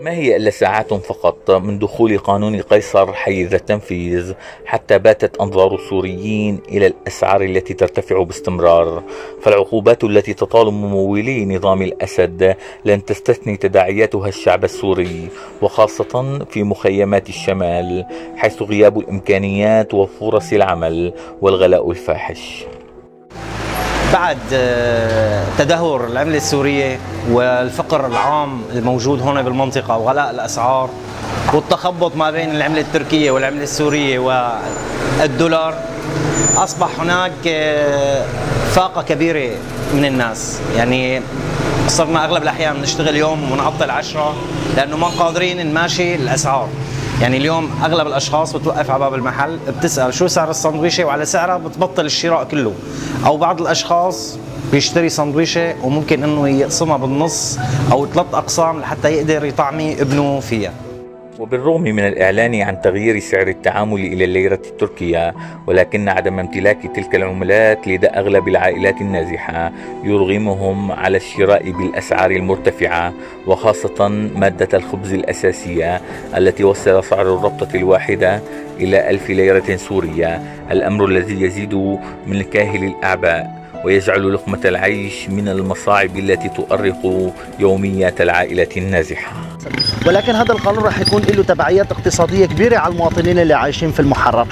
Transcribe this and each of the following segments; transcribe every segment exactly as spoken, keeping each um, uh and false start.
ما هي إلا ساعات فقط من دخول قانون قيصر حيز التنفيذ حتى باتت أنظار السوريين إلى الأسعار التي ترتفع باستمرار، فالعقوبات التي تطال ممولي نظام الأسد لن تستثني تداعياتها الشعب السوري، وخاصة في مخيمات الشمال حيث غياب الإمكانيات وفرص العمل والغلاء الفاحش. بعد تدهور العملة السورية والفقر العام الموجود هنا بالمنطقة وغلاء الأسعار والتخبط ما بين العملة التركية والعملة السورية والدولار، أصبح هناك فاقة كبيرة من الناس. يعني صرنا أغلب الأحيان نشتغل يوم ونعطل عشرة لأنه ما قادرين نماشي الأسعار. يعني اليوم أغلب الأشخاص بتوقف على باب المحل بتسأل شو سعر السندويشة وعلى سعرها بتبطل الشراء كله، أو بعض الأشخاص بيشتري سندويشة وممكن إنه يقسمها بالنص أو ثلاث أقسام لحتى يقدر يطعمي ابنه فيها. وبالرغم من الإعلان عن تغيير سعر التعامل إلى الليرة التركية، ولكن عدم امتلاك تلك العملات لدى أغلب العائلات النازحة يرغمهم على الشراء بالأسعار المرتفعة، وخاصة مادة الخبز الأساسية التي وصل سعر الربطة الواحدة إلى ألف ليرة سورية، الأمر الذي يزيد من كاهل الأعباء ويجعل لقمة العيش من المصاعب التي تؤرق يوميات العائلة النازحة. ولكن هذا القانون راح يكون له تبعيات اقتصادية كبيرة على المواطنين اللي عايشين في المحرر.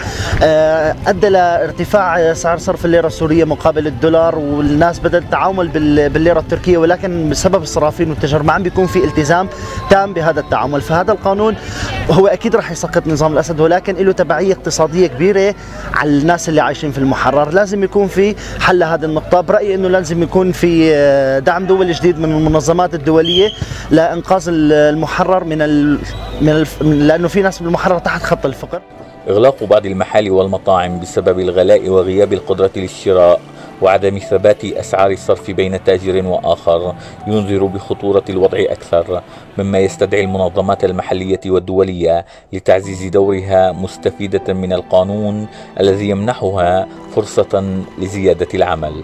أدى لارتفاع سعر صرف الليرة السورية مقابل الدولار، والناس بدأت تتعامل بالليرة التركية، ولكن بسبب الصرافين والتجار ما عم بيكون في التزام تام بهذا التعامل. فهذا القانون هو أكيد راح يسقط نظام الأسد، ولكن له تبعية اقتصادية كبيرة على الناس اللي عايشين في المحرر. لازم يكون في حل لهذه النقطة. برأيي إنه لازم يكون في دعم دولي جديد من المنظمات الدولية لإنقاذ المحرر من ال... من الف... لأنه في ناس بالمحرر تحت خط الفقر. إغلاق بعض المحال والمطاعم بسبب الغلاء وغياب القدرة للشراء وعدم ثبات أسعار الصرف بين تاجر وآخر ينذر بخطورة الوضع أكثر، مما يستدعي المنظمات المحلية والدولية لتعزيز دورها مستفيدة من القانون الذي يمنحها فرصة لزيادة العمل.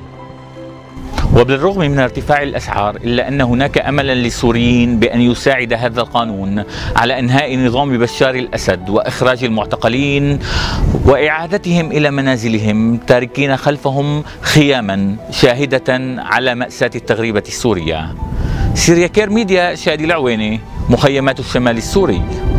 وبالرغم من ارتفاع الأسعار إلا أن هناك أملا للسوريين بأن يساعد هذا القانون على إنهاء نظام بشار الأسد وإخراج المعتقلين وإعادتهم إلى منازلهم تاركين خلفهم خياما شاهدة على مأساة التغريبة السورية. سيريا كير ميديا، شادي العويني، مخيمات الشمال السوري.